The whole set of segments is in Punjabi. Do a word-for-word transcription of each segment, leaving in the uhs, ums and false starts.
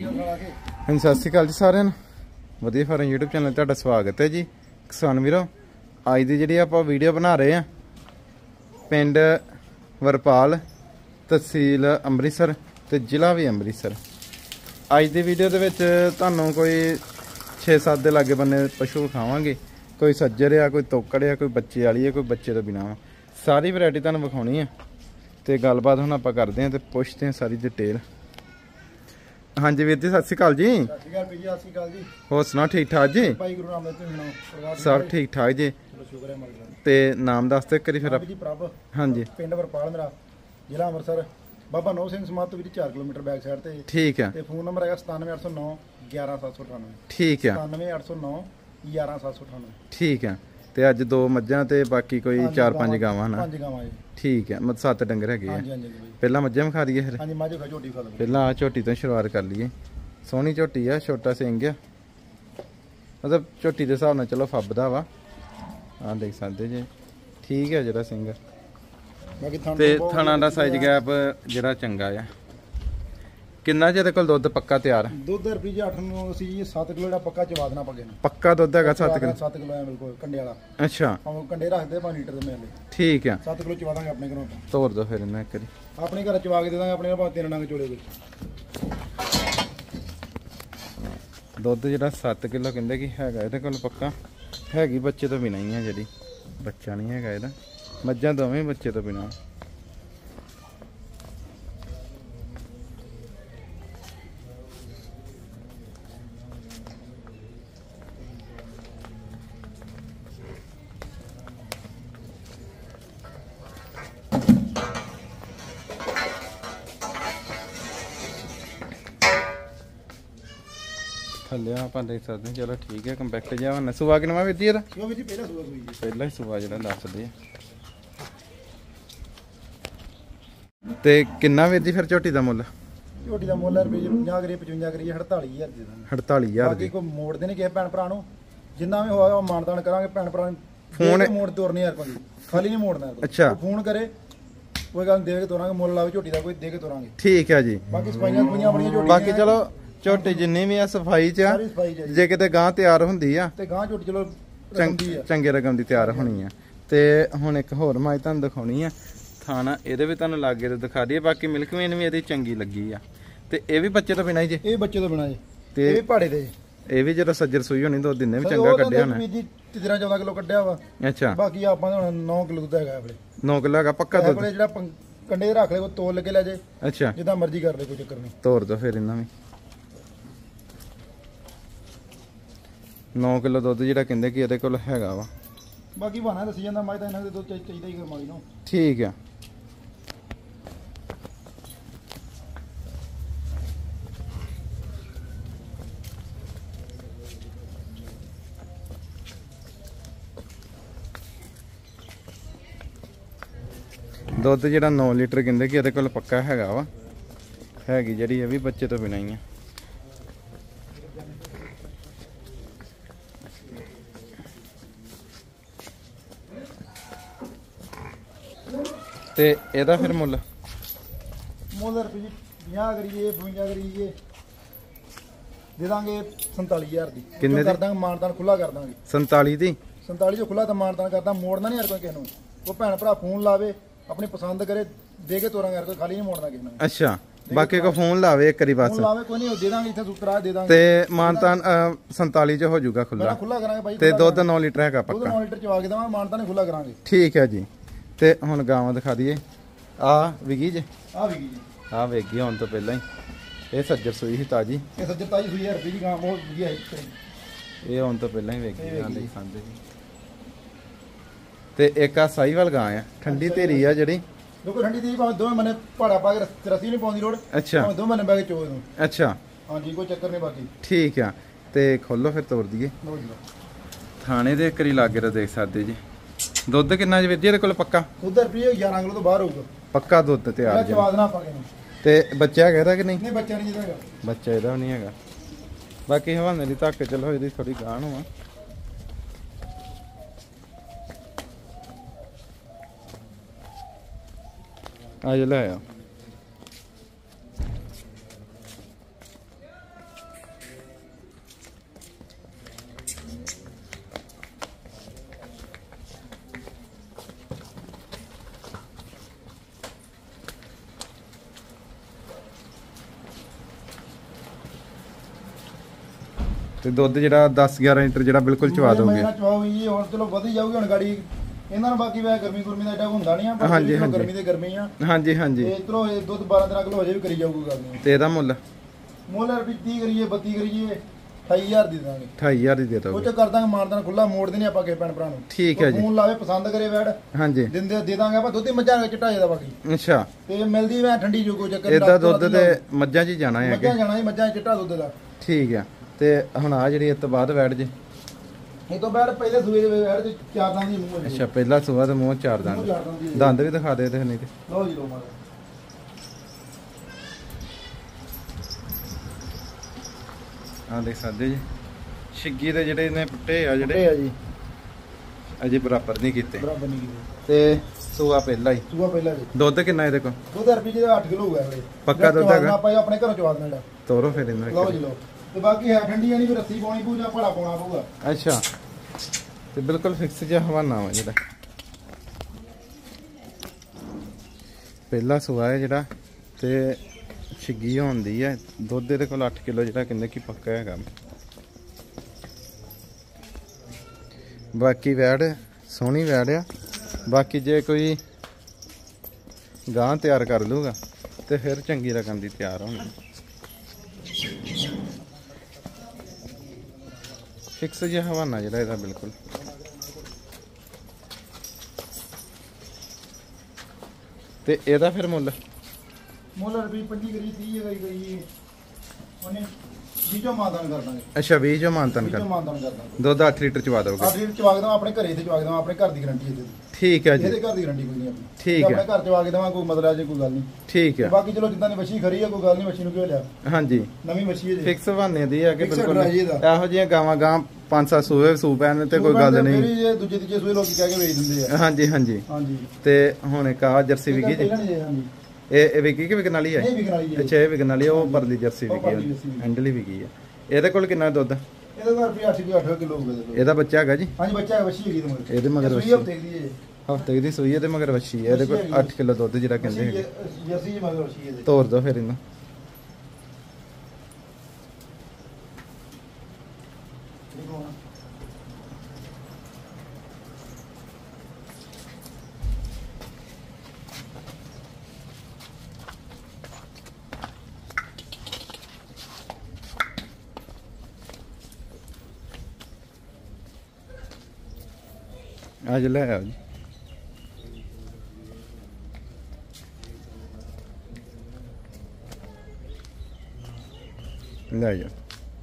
ਹਾਂਜੀ ਸਤਿ ਸ਼੍ਰੀ ਅਕਾਲ ਜੀ ਸਾਰਿਆਂ ਨੂੰ। ਵਧੀਆ ਫਾਰਮ यूट्यूब ਚੈਨਲ ਤੁਹਾਡਾ ਸਵਾਗਤ ਹੈ ਜੀ। ਕਿਸਾਨ ਵੀਰੋ, ਅੱਜ ਦੀ ਜਿਹੜੀ ਆਪਾਂ ਵੀਡੀਓ ਬਣਾ ਰਹੇ ਆ ਪਿੰਡ ਵਰਪਾਲ, ਤਹਿਸੀਲ ਅੰਮ੍ਰਿਤਸਰ ਤੇ ਜ਼ਿਲ੍ਹਾ ਵੀ ਅੰਮ੍ਰਿਤਸਰ। ਅੱਜ ਦੀ ਵੀਡੀਓ ਦੇ ਵਿੱਚ ਤੁਹਾਨੂੰ ਕੋਈ ਛੇ ਸੱਤ ਦੇ ਲਾਗੇ ਬੰਨੇ ਪਸ਼ੂ ਵਿਖਾਵਾਂਗੇ। ਕੋਈ ਸੱਜਰ ਆ, ਕੋਈ ਤੋਕੜ ਆ, ਕੋਈ ਬੱਚੇ ਵਾਲੀ ਹੈ, ਕੋਈ ਬੱਚੇ ਤੋਂ ਬਿਨਾਂ। ਸਾਰੀ ਵੈਰਾਈਟੀ ਤੁਹਾਨੂੰ ਵਿਖਾਉਣੀ ਆ ਤੇ ਗੱਲਬਾਤ ਹੁਣ ਆਪਾਂ ਕਰਦੇ ਹਾਂ ਤੇ ਪੁੱਛਦੇ ਹਾਂ ਸਾਰੀ ਡਿਟੇਲ। ਹਾਂਜੀ ਵੀਰ ਜੀ, ਸਤਿ ਸ਼੍ਰੀ ਅਕਾਲ ਜੀ। ਸਤਿ ਸ਼੍ਰੀ ਅਕਾਲ ਜੀ। ਸਤਿ ਸ਼੍ਰੀ ਅਕਾਲ ਜੀ। ਹੋਰ ਸੁਣਾਓ, ਠੀਕ ਠਾਕ ਜੀ? ਭਾਈ ਗੁਰੂ ਨਾਨਕ ਦੇਵ ਜੀ ਸਭ ਠੀਕ ਠਾਕ ਜੀ। ਸ਼ੁਕਰ ਹੈ ਮਾਲਕ ਦਾ। ਤੇ ਨਾਮ ਦੱਸ ਦਿਓ ਕਰੀ ਫਿਰ। ਜੀ ਪ੍ਰਭ। ਹਾਂਜੀ। ਪਿੰਡ ਵਰਪਾਲ ਮੇਰਾ, ਜ਼ਿਲ੍ਹਾ ਅੰਮ੍ਰਿਤਸਰ, ਬਾਬਾ ਨੌ ਸਿੰਘ ਸਮਾਧ ਤੋਂ ਵੀ ਚਾਰ ਕਿਲੋਮੀਟਰ ਬੈਕ ਸਾਈਡ ਤੇ। ਠੀਕ ਹੈ। ਤੇ ਫੋਨ ਨੰਬਰ ਹੈਗਾ ਸਤਾਨਵੇਂ ਅੱਠ ਸੌ ਨੌ ਗਿਆਰਾਂ ਸੱਤ ਸੌ ਅਠਾਨਵੇਂ। ਠੀਕ ਹੈ। ਸਤਾਨਵੇਂ ਅੱਠ ਸੌ ਨੌ ਗਿਆਰਾਂ ਸੱਤ ਸੌ ਅਠਾਨਵੇਂ। ਠੀਕ ਹੈ। ਤੇ ਅੱਜ ਦੋ ਮੱਝਾਂ ਤੇ ਬਾਕੀ ਕੋਈ ਚਾਰ ਪੰਜ ਗਾਵਾਂ ਨਾ? ਪੰਜ ਗਾਵਾਂ ਜੀ। ਠੀਕ ਹੈ, ਮਤ ਸੱਤ ਡੰਗਰ ਹੈਗੇ ਆ। ਹਾਂਜੀ ਹਾਂਜੀ। ਪਹਿਲਾਂ ਮੱਝਾਂ ਵਿਖਾ ਦਈਏ ਫਿਰ? ਹਾਂਜੀ, ਮੱਝ ਝੋਟੀ ਖਾ ਲਓ। ਪਹਿਲਾਂ ਆ ਝੋਟੀ ਤੋਂ ਸ਼ੁਰੂਆਤ ਕਰ ਲਈਏ। ਸੋਹਣੀ ਝੋਟੀ ਆ, ਛੋਟਾ ਸਿੰਘ ਆ, ਮਤਲਬ ਝੋਟੀ ਦੇ ਹਿਸਾਬ ਨਾਲ ਚਲੋ ਫੱਬਦਾ ਵਾ। ਆਹ ਦੇਖ ਸਕਦੇ ਜੇ। ਠੀਕ ਹੈ ਜਿਹੜਾ ਸਿੰਘ ਤੇ ਥਣਾ ਦਾ ਸਾਈਜ਼ ਗੈਪ ਜਿਹੜਾ ਚੰਗਾ ਆ। ਕਿੰਨਾ ਜਿਹਦੇ ਕੋਲ ਦੁੱਧ ਪੱਕਾ ਤਿਆਰ? ਦੁੱਧ ਰੁਪਏ ਅੱਠ ਨੂੰ ਅਸੀਂ ਜੀ ਸੱਤ ਕਿਲੋ ਜਿਹੜਾ ਪੱਕਾ ਚਵਾ ਦੇਣਾ ਪੱਗੇ ਨੂੰ। ਪੱਕਾ ਦੁੱਧ ਹੈਗਾ ਸੱਤ ਕਿਲੋ? ਸੱਤ ਕਿਲੋ ਹੈ ਬਿਲਕੁਲ ਕੰਡੇ ਵਾਲਾ। ਅੱਛਾ। ਉਹ ਕੰਡੇ ਰੱਖਦੇ ਪੰਜ ਲੀਟਰ ਦੇ ਮੇਲੇ। ਠੀਕ ਆ। ਸੱਤ ਕਿਲੋ ਚਵਾ ਦਾਂਗੇ ਆਪਣੇ ਘਰੋਂ। ਤੋਰ ਦੋ ਫਿਰ ਇਹਨਾਂ ਇੱਕ ਵਾਰੀ। ਆਪਣੇ ਘਰ ਚਵਾ ਕੇ ਦੇ ਦਾਂਗੇ। ਆਪਣੇ ਭਾਵੇਂ ਤਿੰਨ ਡੰਗ ਚੋਲੇ ਦੇ ਦੁੱਧ ਜਿਹੜਾ ਸੱਤ ਕਿਲੋ ਕਹਿੰਦੇ ਕਿ ਹੈਗਾ ਇਹਦੇ ਕੋਲ ਪੱਕਾ। ਹੈਗੀ ਬੱਚੇ ਤੋਂ ਬਿਨਾਂ ਹੀ ਆ, ਜਿਹੜੀ ਬੱਚਾ ਨਹੀਂ ਹੈਗਾ ਇਹਦਾ। ਮੱਝਾਂ ਦੋਵੇਂ ਬੱਚੇ ਤੋਂ ਬਿਨਾਂ। ਥੱਲੇ ਆਪਾਂ ਦੇਖ ਸਕਦੇ ਹਾਂ। ਚਲੋ ਠੀਕ ਹੈ, ਕੰਪੈਕਟ ਜਿਹਾ ਵਾ। ਸੁਭਾ ਕਿਨਵਾ ਵੀਰ ਜੀ ਇਹਦਾ? ਸੁਭਾ ਜੀ ਪਹਿਲਾ ਸੁਭਾ ਸੂਈ ਜੀ। ਪਹਿਲਾ ਹੀ ਸੁਭਾ ਜਿਹੜਾ ਦੱਸਦੇ ਆ। ਤੇ ਕਿੰਨਾ ਵੀਰ ਜੀ ਫਿਰ ਝੋਟੀ ਦਾ ਮੁੱਲ? ਝੋਟੀ ਦਾ ਮੁੱਲ ਰੁਪਏ ਪੰਜਾਹ ਕਰੀਏ ਪਚਵੰਜਾ ਕਰੀਏ ਅੜਤਾਲੀ ਹਜ਼ਾਰ ਦੇ ਦਾਂਗੇ। ਅੜਤਾਲੀ ਹਜ਼ਾਰ ਬਾਕੀ ਕੋਈ ਮੋੜਦੇ ਨਹੀਂ ਕਿਸੇ ਭੈਣ ਭਰਾ ਨੂੰ। ਜਿੰਨਾ ਵੀ ਹੋਇਆ ਉਹ ਮਾਨਤਾਨ ਕਰਾਂਗੇ। ਭੈਣ ਭਰਾ ਨੂੰ ਫੋਨ ਮੋੜ ਤੋਰਨੀ ਯਾਰ, ਕੋਈ ਖਾਲੀ ਨਹੀਂ ਮੋੜਨਾ। ਅੱਛਾ। ਫੋਨ ਕਰੇ ਕੋਈ ਗੱਲ ਦੇ ਕੇ ਤੋਰਾਂਗੇ। ਮੁੱਲ ਲਾਵੇ ਝੋਟੀ ਦਾ ਕੋਈ ਦੇ ਕੇ ਤੋਰਾਂਗੇ। ਠੀਕ ਹੈ ਜੀ। ਬਾਕੀ ਸਫਾਈਆਂ ਸਫਾਈਆਂ ਬੜੀਆਂ ਝੋਟੀ। ਬਾਕੀ ਚਲੋ ਝੋਟੀ ਜਿੰਨੀ ਵੀ ਆ ਸਫਾਈ ਚ ਆ। ਜੇ ਕਿਤੇ ਗਾਂ ਤਿਆਰ ਹੁੰਦੀ ਆ ਤੇ ਗਾਂ ਝੋਟੀ ਚਲੋ ਚੰਗੇ ਰਕਮ ਦੀ ਤਿਆਰ ਹੋਣੀ ਆ। ਤੇ ਹੁਣ ਇੱਕ ਹੋਰ ਮਾਈ ਤੁਹਾਨੂੰ ਦਿਖਾਉਣੀ ਆ। ਥਾਣਾ ਇਹਦੇ ਵੀ ਤੁਹਾਨੂੰ ਲਾਗੇ ਤੇ ਦਿਖਾ ਦਈਏ। ਬਾਕੀ ਮਿਲਕ ਵੇਨ ਵੀ ਇਹਦੀ ਚੰਗੀ ਲੱਗੀ ਆ। ਤੇ ਇਹ ਵੀ ਬੱਚੇ ਤੋਂ ਬਿਨਾਂ ਹੀ ਜੇ? ਇਹ ਬੱਚੇ ਤੋਂ ਬਿਨਾਂ ਜੀ। ਤੇ ਇਹ ਵੀ ਪਹਾੜੇ ਦੇ। ਇਹ ਵੀ ਜਦੋਂ ਸੱਜਰ ਸੂਈ ਹੋਣੀ ਦੋ ਦਿਨੇ ਵੀ ਚੰਗਾ ਕੱਢਿਆ ਹੋਣਾ। ਤੇਰਾਂ ਚੌਦਾਂ ਕਿਲੋ ਕੱਢਿਆ ਵਾ। ਅੱਛਾ। ਬਾਕੀ ਆਪਾਂ ਹੁਣ ਨੌ ਕਿਲੋ ਦੁੱਧ ਹੈਗਾ ਆਪਣੇ। ਨੌ ਕਿਲੋ ਹੈਗਾ ਪੱਕਾ ਦੁੱਧ? ਜਿਹੜਾ ਕੰਡੇ ਰੱਖ ਲੈ ਉਹ ਤੋਲ ਲੱਗੇ ਲੈ ਜੇ। ਅੱਛਾ। ਜਿੱਦਾਂ ਮਰਜ਼ੀ ਕਰ ਲੈ, ਕੋਈ ਚੱਕਰ ਨਹੀਂ। ਤੋਰ ਦੋ ਫਿਰ ਇਹਨਾਂ ਵੀ। ਨੌ ਕਿਲੋ ਦੁੱਧ ਜਿਹੜਾ ਕਹਿੰਦੇ ਕਿ ਇਹਦੇ ਕੋਲ ਹੈਗਾ ਵਾ। ਬਾਕੀ ਬਹਾਨਾ ਦੱਸੀ ਜਾਂਦਾ ਮੱਝ ਦਾ ਇਹਨਾਂ ਦੇ ਦੁੱਧ ਚਾਹੀਦਾ ਹੀ ਕਰਮਾਲੀ ਨੂੰ। ਠੀਕ ਆ। ਦੁੱਧ ਜਿਹੜਾ ਨੌ ਲੀਟਰ ਕਹਿੰਦੇ ਕਿ ਇਹਦੇ ਕੋਲ ਪੱਕਾ ਹੈਗਾ ਵਾ। ਹੈਗੀ ਜਿਹੜੀ ਇਹ ਵੀ ਬੱਚੇ ਤੋਂ ਬਿਨਾਂ ਹੀ ਆ। ਤੇ ਇਹਦਾ ਫਿਰ ਮੁੱਲ? ਮੁੱਲ ਰੁਪਏ ਪੰਜਾਹ ਕਰੀਏ ਬਵੰਜਾ ਕਰੀਏ ਦੇ ਦਾਂਗੇ ਸੰਤਾਲੀ ਹਜ਼ਾਰ ਦੀ। ਕਿੰਨੇ ਕਰ ਦਾਂਗੇ? ਮਾਨਤਾਨ ਖੁੱਲਾ ਕਰ ਦਾਂਗੇ। ਸੰਤਾਲੀ ਦੀ? ਸੰਤਾਲੀ ਜੋ ਖੁੱਲਾ ਤਾਂ ਮਾਨਤਾਨ ਕਰਦਾ। ਮੋੜਨਾ ਨਹੀਂ ਯਾਰ ਕੋਈ ਕਿਸੇ ਨੂੰ। ਉਹ ਭੈਣ ਭਰਾ ਫੋਨ ਲਾਵੇ ਆਪਣੀ ਪਸੰਦ ਕਰੇ ਦੇ ਕੇ ਤੋਰਾਂਗੇ ਯਾਰ, ਕੋਈ ਖਾਲੀ ਨਹੀਂ ਮੋੜਨਾ ਕਿਸੇ ਨੂੰ। ਅੱਛਾ। ਬਾਕੀ ਕੋ ਫੋਨ ਲਾਵੇ ਇੱਕ ਵਾਰੀ ਬਸ। ਲਾਵੇ ਕੋਈ ਨਹੀਂ, ਦੇ ਦਾਂਗੇ ਇੱਥੇ ਸੂਤਰਾ ਦੇ ਦਾਂਗੇ। ਤੇ ਮਾਨਤਾਨ ਸੰਤਾਲੀ ਚ ਹੋ ਜਾਊਗਾ ਖੁੱਲਾ? ਖੁੱਲਾ ਕਰਾਂਗੇ ਭਾਈ। ਤੇ ਦੁੱਧ ਨੌ ਲੀਟਰ ਹੈਗਾ ਪੱਕਾ? ਦੁੱਧ ਨੌ ਲੀਟਰ ਚਵਾ ਕੇ ਦੇਵਾਂ, ਮਾਨਤਾਨ ਖੁੱਲਾ ਕਰਾਂਗੇ। ਠੀਕ ਹੈ ਜੀ। ਤੇ ਹੁਣ ਗਾਵਾਂ ਦਿਖਾ ਦਈਏ। ਆ ਵਿਗੀ ਜੇ? ਆ ਵਿਗੀ ਜੀ। ਆ ਵੇਗੀ ਹੁਣ ਤੋਂ ਪਹਿਲਾਂ ਹੀ। ਇਹ ਸੱਜਰ ਸੂਈ ਸੀ ਤਾਜੀ? ਇਹ ਸੱਜਰ ਤਾਜੀ ਸੂਈ ਹੈ ਰੁਪਏ ਦੀ ਗਾਂ, ਬਹੁਤ ਵਧੀਆ ਹੈ। ਇਹ ਹੁਣ ਤੋਂ ਪਹਿਲਾਂ ਹੀ ਵੇਗੀ ਗਾਂ ਦੇ ਖਾਂਦੇ ਸੀ। ਤੇ ਇੱਕ ਆ ਸਾਈਵਾਲ ਗਾਂ ਆ, ਠੰਡੀ ਧੀਰੀ ਆ ਜਿਹੜੀ। ਦੇਖੋ ਠੰਡੀ ਧੀਰੀ ਭਾਵੇਂ ਦੋਵੇਂ ਮਨੇ ਪਹਾੜਾ ਪਾ ਕੇ ਰਸੀ ਨਹੀਂ ਪਾਉਂਦੀ ਲੋੜ। ਅੱਛਾ। ਭਾਵੇਂ ਦੋਵੇਂ ਮਨੇ ਬੈ ਕੇ ਚੋਏ ਨੂੰ। ਅੱਛਾ। ਹਾਂਜੀ, ਕੋਈ ਚੱਕਰ ਨਹੀਂ ਬਾਕੀ। ਠੀਕ ਆ। ਤੇ ਖੋਲੋ ਫਿਰ ਤੋਰ ਦਈਏ। ਥਾਣੇ ਦੇ ਕਰੀ ਲਾਗੇ ਤਾਂ ਦੇਖ ਸਕਦੇ ਜੀ। ਦੁੱਧ ਕਿੰਨਾ ਜੀ ਵੀਰ ਜੀ ਇਹਦੇ ਕੋਲ ਪੱਕਾ? ਦੁੱਧ ਰੁਪਏ ਗਿਆਰਾਂ ਕਿਲੋ ਤੋਂ ਬਾਹਰ ਹੋਊਗਾ ਪੱਕਾ ਦੁੱਧ ਤਿਆਰ ਜੀ। ਚਵਾ ਦੇਣਾ ਆਪਾਂ ਕਿਨੂੰ। ਤੇ ਬੱਚਾ ਹੈਗਾ ਇਹਦਾ ਕਿ ਨਹੀਂ? ਨਹੀਂ, ਬੱਚਾ ਨਹੀਂ ਜਿਹਦਾ ਹੈਗਾ। ਬੱਚਾ ਇਹਦਾ ਨਹੀਂ ਹੈਗਾ। ਬਾਕੀ ਹਵਾਨੇ ਦੀ ਧੱਕ ਚਲੋ ਇਹਦੀ ਥੋੜੀ ਗਾਣ ਹੋਆ। ਆ ਲੈ ਆ। ਤੇ ਦੁੱਧ ਜਿਹੜਾ ਦਸ ਗਿਆਰਾਂ ਲੀਟਰ ਜਿਹੜਾ ਬਿਲਕੁਲ ਚਵਾ ਦੋਗੇ। ਮੈਂ ਚਵਾਉਂ ਜੀ ਹੁਣ ਚਲੋ ਵਧੀ ਜਾਊਗੀ ਹੁਣ ਗਾੜੀ ਇਹਨਾਂ ਨੂੰ ਬਾਕੀ ਵੇ ਗਰਮੀ ਗੁਰਮੀ ਦਾ ਐਡਾ ਹੁੰਦਾ ਨਹੀਂ ਆ ਪਰ ਹਾਂਜੀ ਹਾਂਜੀ ਗਰਮੀ ਤੇ ਗਰਮੀ ਆ ਹਾਂਜੀ ਹਾਂਜੀ ਤੇ ਇਧਰੋਂ ਇਹ ਦੁੱਧ ਬਾਰਾਂ ਤੇਰਾਂ ਕਿਲੋ ਹਜੇ ਵੀ ਕਰੀ ਜਾਊਗੀ ਗੱਲ ਨਹੀਂ। ਤੇ ਇਹਦਾ ਮੁੱਲ ਮੁੱਲ ਰੁਪਏ ਤੀਹ ਕਰੀਏ ਬੱਤੀ ਕਰੀਏ ਅਠਾਈ ਹਜ਼ਾਰ ਦੀ ਦਾਂਗੇ। ਅਠਾਈ ਹਜ਼ਾਰ ਦੀ ਦੇ ਉਹ ਦੋਗੇ। ਚ ਕਰ ਦਾਂਗੇ ਮਾਨਦਾਨ ਖੁੱਲਾ ਮੋੜ ਦੇਣੇ ਆਪਾਂ ਕੇ ਭੈਣ ਭਰਾ ਨੂੰ। ਠੀਕ ਹੈ ਜੀ। ਫੋਨ ਲਾਵੇ ਪਸੰਦ ਕਰੇ ਵੈੜ ਹਾਂਜੀ ਦਿੰਦੇ ਦੇ ਦਾਂਗੇ ਆਪਾਂ ਦੁੱਧ ਹੀ ਮੱਝਾਂ ਚਟਾਏ ਦਾ ਬਾਕੀ। ਅੱਛਾ ਤੇ ਮਿਲਦੀ ਵੈ ਠੰਡੀ ਜੋ ਕੋਈ ਚੱਕਰ ਇਹਦਾ ਦੁੱਧ ਤੇ ਮੱਝਾਂ 'ਚ ਹੀ ਜਾਣਾ ਹੈ ਮੱਝਾਂ ਜਾਣਾ ਜੀ ਮੱਝਾਂ ਚਿੱਟਾ ਦੁੱਧ ਦਾ। ਠੀਕ ਆ। ਤੇ ਹੁਣ ਆ ਜਿਹੜੀ ਇਸ ਤੋਂ ਬਾਅਦ ਵੈੜ ਜੇ ਇਹ ਤੋਂ ਬਾਅਦ ਪਹਿਲੇ ਸੂਏ ਦੇ ਵੈੜ ਤੇ ਚਾਰ ਦੰਦ ਦੀ ਮੂੰਹ ਹੈ। ਅੱਛਾ ਪਹਿਲਾ ਸੂਆ ਤੇ ਮੂੰਹ ਚਾਰ ਦੰਦ ਦੰਦ ਵੀ ਦਿਖਾ ਦੇ ਤੇ ਨਹੀਂ ਤੇ ਲਓ ਜੀ ਲਓ ਮਾਰਾ ਆ ਦੇਖ ਸਕਦੇ ਜੀ ਛਿੱਗੀ ਦੇ ਜਿਹੜੇ ਨੇ ਪੁੱਟੇ ਆ ਜਿਹੜੇ ਆ ਜੀ ਅਜੇ ਬਰਾਬਰ ਨਹੀਂ ਕੀਤੇ ਬਰਾਬਰ ਨਹੀਂ ਕੀਤੇ ਤੇ ਸੂਆ ਪਹਿਲਾ ਹੀ ਸੂਆ ਪਹਿਲਾ ਜੀ। ਦੁੱਧ ਕਿੰਨਾ ਇਹਦੇ ਕੋਲ? ਦੁੱਧ ਰੁਪਏ ਜਿਹਦਾ ਅੱਠ ਕਿਲੋ ਹੋਊਗਾ ਵੀਰੇ ਪੱਕਾ ਦੁੱਧ ਹੈਗਾ ਆਪਾਂ ਆਪਣੇ ਘਰੋਂ ਚਵਾ ਦੇਣਾ। ਤੋਰੋ ਫਿਰ ਇਹਨੂੰ ਲਓ ਜੀ ਲਓ ਤੇ ਬਾਕੀ ਹੈ ਠੰਡੀ ਨਹੀਂ ਫਿਰ ਰੱਸੀ ਪਾਉਣੀ ਪਊ ਜਾਂ ਭੜਾ ਪਾਉਣਾ ਪਊਗਾ। ਅੱਛਾ ਤੇ ਬਿਲਕੁਲ ਫਿਕਸ ਜਿਹਾ ਹਵਾਨਾ ਵਾ ਜਿਹੜਾ ਪਹਿਲਾ ਸੂਆ ਹੈ ਜਿਹੜਾ ਤੇ ਛਿੱਗੀ ਹੁੰਦੀ ਹੈ ਦੁੱਧ ਇਹਦੇ ਕੋਲ ਅੱਠ ਕਿਲੋ ਜਿਹੜਾ ਕਹਿੰਦੇ ਕਿ ਪੱਕਾ ਹੈਗਾ। ਬਾਕੀ ਵੈੜ ਸੋਹਣੀ ਵੈੜ ਆ। ਬਾਕੀ ਜੇ ਕੋਈ ਗਾਂ ਤਿਆਰ ਕਰ ਲੂਗਾ ਤੇ ਫਿਰ ਚੰਗੀ ਰਕਮ ਦੀ ਤਿਆਰ ਹੋਣੀ। ਫਿਕਸ ਜਿਹਾ ਹਵਾਨਾ ਜਿਹੜਾ ਇਹਦਾ ਬਿਲਕੁਲ। ਤੇ ਇਹਦਾ ਫਿਰ ਮੁੱਲ ਮੁੱਲ ਰੁਪਏ ਪੰਜੀ ਕਰੀ ਤੀਹ ਕਰੀ ਗਈ ਉਹਨੇ ਜੀਜੋ ਮਾਨਦਾਨ ਕਰ ਦਾਂਗੇ। ਅੱਛਾ ਵੀਹ ਜੋ ਮਾਨਤਨ ਕਰ ਜੀਜੋ ਮਾਨਦਾਨ ਕਰ ਦਾਂਗੇ। ਦੁੱਧ ਅੱਠ ਲੀਟਰ ਚਵਾ ਦੋਗੇ। ਅੱਠ ਲੀਟਰ ਚਵਾ ਕੇ ਦਵਾਂ ਆਪਣੇ ਘਰੇ ਤੇ ਚਵਾ ਕੇ ਦਵਾਂ ਆਪਣੇ ਘਰ ਦੀ ਗਾਰੰਟੀ ਇਹਦੇ ਦੀ। ਠੀਕ ਹੈ ਜੀ ਇਹਦੇ ਘਰ ਦੀ ਗਾਰੰਟੀ ਕੋਈ ਨਹੀਂ ਆਪਣੀ। ਠੀਕ ਹੈ ਆਪਣੇ ਘਰ ਚਵਾ ਕੇ ਦਵਾਂ ਕੋਈ ਮਤਲਬ ਅਜੇ ਕੋਈ ਗੱਲ ਨਹੀਂ। ਠੀਕ ਹੈ ਬਾਕੀ ਚਲੋ ਜਿੱਦਾਂ ਦੀ ਮੱਛੀ ਖਰੀ ਆ ਕੋਈ ਗੱਲ ਨਹੀਂ ਮੱਛੀ ਨੂੰ ਕਿਉਂ ਲਿਆ ਹਾਂਜੀ ਨਵੀਂ ਮੱਛੀ ਹੈ ਜੀ ਫਿਕਸ ਹਵਾਨੇ ਦੀ ਆ ਕਿ Fix ਬਿਲਕੁਲ ਡਰਾਈ ਇਹਦਾ। ਇਹੋ ਜਿਹੀਆਂ ਗਾਵਾਂ ਗਾਂ ਪੰਜ ਸੱਤ ਸੂਏ ਸੂ ਪੈਣ ਤੇ ਕੋਈ ਗੱਲ ਨਹੀਂ। ਮੇਰੀ ਇਹ ਦੂਜੇ ਤੀਜੇ ਸੂਏ ਲੋਕੀ ਕਹਿ ਕੇ ਵੇਚ ਦਿੰਦੇ ਆ। ਹਾਂਜੀ ਹਾਂਜੀ ਹਾਂਜੀ ਤੇ ਹੁਣ ਇੱਕ ਆ ਜਰਸੀ ਵਿਕੀ ਜੀ ਹਾਂਜੀ ਇਹ ਇਹ ਵਿਕੀ ਕਿ ਵਿਕਣ ਵਾਲੀ ਹੈ? ਨਹੀਂ ਵਿਕਣ ਵਾਲੀ ਜੀ। ਅੱਛਾ ਇਹ ਵਿਕਣ ਵਾਲੀ ਆ, ਉਹ ਪਰਲੀ ਜਰਸੀ ਉਹ ਵਿਕੀ ਪਰਲੀ ਹੈ ਜਰਸੀ ਵਿਕੀ। ਹੈਂਡਲੀ ਵਿਕੀ ਹੈ। ਇਹਦੇ ਕੋਲ ਕਿੰਨਾ ਦੁੱਧ? ਇਹਦਾ ਤਾਂ ਰੁਪਏ ਅੱਠ ਕਿਲੋ ਹੋਊਗਾ ਇਹਦੇ ਕੋਲ। ਇਹਦਾ ਬੱਚਾ ਹੈਗਾ ਜੀ? ਹਾਂਜੀ ਬੱਚਾ ਹੈ ਵੱਛੀ ਹੈਗੀ ਤੁਹਾਡੇ ਇਹਦੇ ਮਗਰ ਵੱਛੀ ਹਫਤੇ ਦੀ ਹੈ ਹਫਤੇ ਦੀ ਸੂਈ ਇਹਦੇ ਮਗਰ ਵੱਛੀ ਹੈ। ਇਹਦੇ ਕੋਲ ਅੱਠ ਕਿਲੋ ਦੁੱਧ ਜਿਹੜਾ ਕਹਿੰਦੇ ਹੈਗੇ। ਜਰਸੀ ਮਗਰ ਵੱਛੀ ਹੈ। ਤੋਰ ਦੋ ਫਿਰ ਇਹਨੂੰ। आज ले आओ जी। ले जाओ।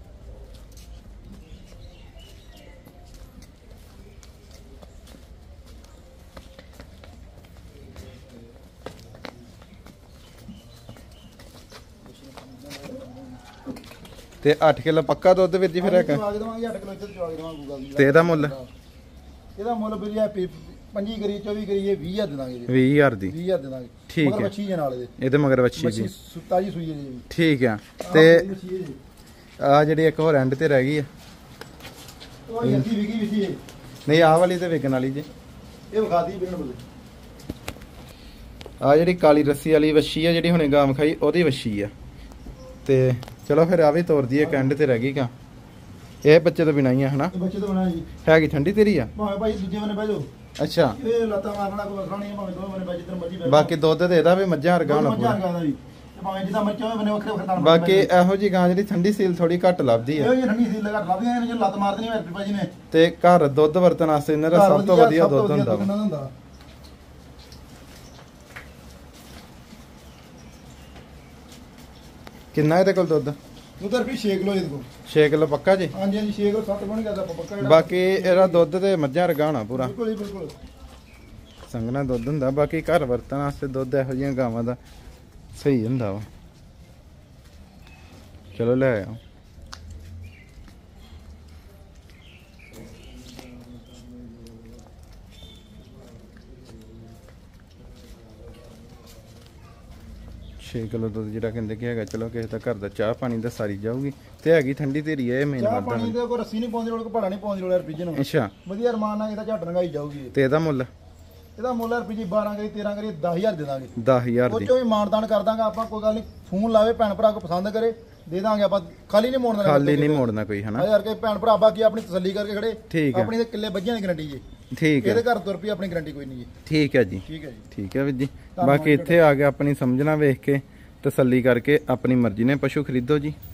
ਤੇ ਅੱਠ ਕਿਲੋ ਪੱਕਾ ਦੁੱਧ ਵੀਰ ਜੀ ਫਿਰ ਹੈਗਾ। ਚਵਾ ਕੇ ਦਵਾਂਗੇ ਅੱਠ ਕਿਲੋ ਇੱਧਰ ਚਵਾ ਕੇ ਦਵਾਂਗੇ ਕੋਈ ਗੱਲ ਨਹੀਂ। ਤੇ ਇਹਦਾ ਮੁੱਲ? ਇਹਦਾ ਮੁੱਲ ਵੀਰ ਜੀ ਪੰਜੀ ਕਰੀ ਚੌਵੀ ਕਰੀਏ ਵੀਹ ਹਜ਼ਾਰ ਦੇ ਦਾਂਗੇ ਜੀ। ਵੀਹ ਹਜ਼ਾਰ ਦੀ? ਵੀਹ ਹਜ਼ਾਰ ਦੇ ਦਾਂਗੇ। ਠੀਕ ਮਗਰ ਹੈ। ਵੱਛੀ ਜੇ ਨਾਲ ਇਹਦੇ ਇਹਦੇ ਮਗਰ ਵੱਛੀ ਜੀ। ਸੁੱਤਾ ਜੀ ਸੂਈ ਹੈ ਜੀ। ਠੀਕ ਆ। ਤੇ ਆ ਜਿਹੜੀ ਇੱਕ ਹੋਰ ਐਂਡ ਤੇ ਰਹਿ ਗਈ ਆ ਉਹ ਜੱਤੀ ਵਿਕੀ ਵਿਕੀ ਹੈ। ਨਹੀਂ ਆਹ ਵਾਲੀ ਤੇ ਵਿਕਣ ਵਾਲੀ ਜੀ। ਇਹ ਵਿਖਾਦੀ ਬਿਨ ਬੋਲੇ। ਆ ਜਿਹੜੀ ਕਾਲੀ ਰੱਸੀ ਵਾਲੀ ਵੱਛੀ ਆ ਜਿਹੜੀ ਹੁਣੇ ਗਾਮ ਖਾਈ ਉਹਦੀ ਵੱਛੀ ਆ। ਤੇ ਚਲੋ ਫਿਰ ਆ ਵੀ ਤੋਰ ਦਈਏ ਐਂਡ ਤੇ ਰਹਿ ਗਈ ਕਾ। ਇਹ ਬੱਚੇ ਤੋਂ ਬਿਨਾਂ ਹੀ ਆ ਹਨਾ? ਇਹ ਬੱਚੇ ਤੋਂ ਬਣਾ ਜੀ। ਹੈਗੀ ਠੰਡੀ ਤੇਰੀ ਆ? ਭਾਵੇਂ ਭਾਈ ਦੂਜੇ ਬੰਨੇ ਬਹਿ ਜਾਓ। ਅੱਛਾ ਇਹ ਲੱਤਾਂ ਮਾਰਨਾ ਕੋਈ ਵਸਣਾ ਨਹੀਂ ਭਾਵੇਂ ਦੋਵੇਂ ਬੰਨੇ ਬਹਿ ਜਿੱਧਰ ਮਰਜੀ ਬਹਿ। ਬਾਕੀ ਦੁੱਧ ਤੇ ਇਹਦਾ ਵੀ ਮੱਝਾਂ ਵਰਗਾ ਹੋਣਾ ਮੱਝਾਂ ਪੂਰਾ। ਵਰਗਾ ਜੀ ਤੇ ਭਾਵੇਂ ਜਿੱਦਾਂ ਮਰਜੀ ਹੋਵੇ ਬੰਨੇ ਵੱਖਰੇ ਵੱਖਰੇ ਤਾਂ ਬਾਕੀ ਇਹੋ ਜੀ ਗਾਂ ਜਿਹੜੀ ਠੰਡੀ ਸੀਲ ਥੋੜੀ ਘੱਟ ਲੱਭਦੀ ਆ। ਇਹ ਠੰਡੀ ਸੀਲ ਲਗਾ ਲੱਭਦੀਆਂ ਨੇ ਜੇ ਲੱਤ ਮਾਰਦੀ ਨਹੀਂ ਮੇਰੇ ਭਾਜੀ ਨੇ। ਤੇ ਘਰ ਦੁੱਧ ਵਰਤਣ ਵਾਸਤੇ ਇਹਨਾਂ ਦਾ ਸਭ ਤੋਂ ਵਧੀਆ ਦੁੱਧ ਹੁੰਦਾ ਵਾ। ਹੁੰਦਾ ਕਿੰਨਾ ਇਹਦੇ ਕੋਲ ਦੁੱਧ? ਦੁੱਧ ਰੁਪਏ ਛੇ ਕਿਲੋ ਇਹਦੇ ਕੋਲ। ਛੇ ਕਿਲੋ ਪੱਕਾ ਜੀ? ਹਾਂਜੀ ਹਾਂਜੀ ਛੇ ਕਿਲੋ ਸੱਤ ਬਣ ਗਿਆ ਤਾਂ ਪੱਕਾ ਜਿਹੜਾ। ਬਾਕੀ ਇਹਦਾ ਦੁੱਧ ਤੇ ਮੱਝਾਂ ਵਰਗਾ ਹੋਣਾ ਪੂਰਾ। ਬਿਲਕੁਲ ਜੀ ਬਿਲਕੁਲ ਸੰਘਣਾ ਦੁੱਧ ਹੁੰਦਾ। ਬਾਕੀ ਘਰ ਵਰਤਣ ਵਾਸਤੇ ਦੁੱਧ ਇਹੋ ਜਿਹੀਆਂ ਗਾਵਾਂ ਦਾ ਸਹੀ ਹੁੰਦਾ ਵਾ। ਚਲੋ ਲੈ ਆਓ। ਛੇ ਕਿਲੋ ਦੁੱਧ ਜਿਹੜਾ ਕਹਿੰਦੇ ਕਿ ਹੈਗਾ। ਚਲੋ ਕਿਸੇ ਦਾ ਘਰ ਦਾ ਚਾਹ ਪਾਣੀ ਦਾ ਸਾਰੀ ਜਾਊਗੀ ਤੇ ਹੈਗੀ ਠੰਡੀ ਧੀਰੀ ਹੈ। ਇਹ ਮੇਨ ਚਾਹ ਮੱਦਾ ਪਾਣੀ ਦੇ ਕੋਈ ਰੱਸੀ ਨਹੀਂ ਪਾਉਂਦੀ ਲੋੜ ਕੋ ਭਾੜਾ ਨਹੀਂ ਪਾਉਂਦੀ ਲੋੜ ਰੁਪਏ ਨੂੰ। ਅੱਛਾ ਵਧੀਆ ਰਮਾਨ ਨਾਲ ਇਹਦਾ ਝੱਟ ਨਗਾਈ ਜਾਊਗੀ। ਤੇ ਇਹਦਾ ਮੁੱਲ? ਇਹਦਾ ਮੁੱਲ ਰੁਪਏ ਜੀ ਬਾਰਾਂ ਕਰੀ ਤੇਰਾਂ ਕਰੀ ਦਸ ਹਜ਼ਾਰ ਦੇ ਦਾਂਗੇ ਦਸ ਹਜ਼ਾਰ ਉਹ ਦੀ ਚੋਂ ਵੀ ਮਾਨਦਾਨ ਕਰ ਦਾਂਗੇ ਆਪਾਂ, ਕੋਈ ਗੱਲ ਨਹੀਂ। ਫੋਨ ਲਾਵੇ ਭੈਣ ਭਰਾ ਕੋ ਪਸੰਦ ਕਰੇ ਦੇ ਦਾਂਗੇ ਆਪਾਂ, ਖਾਲੀ ਨਹੀਂ ਮੋੜਨਾ, ਖਾਲੀ ਨਹੀਂ ਮੋੜਨਾ ਕੋਈ ਹਨਾ ਯਾਰ ਕੇ ਭੈਣ ਭਰਾ ਬਾਕੀ ਆਪਣੀ ਤਸੱਲੀ ਕਰਕੇ ਖੜੇ। ਠੀਕ ਹੈ, ਆਪਣੀ ਤੇ ਕਿੱਲੇ ਵੱਜੀਆਂ ਦੀ ਗਰੰਟੀ ਜੀ। ਠੀਕ ਹੈ, ਇਹਦੇ ਘਰ ਤੁਰ ਪਈ ਆਪਣੀ ਗਰੰਟੀ ਕੋਈ ਨਹੀਂ ਜੀ। ਠੀਕ ਹੈ ਜੀ, ਠੀਕ ਹੈ ਜੀ, ਠੀਕ ਹੈ ਵੀਰ ਜੀ। ਬਾਕੀ ਇੱਥੇ ਆ ਕੇ ਆਪਣੀ ਸਮਝਣਾ ਵੇਖ ਕੇ ਤਸੱਲੀ ਕਰਕੇ ਆਪਣੀ ਮਰਜ਼ੀ ਨੇ ਪਸ਼ੂ ਖਰੀਦੋ ਜੀ।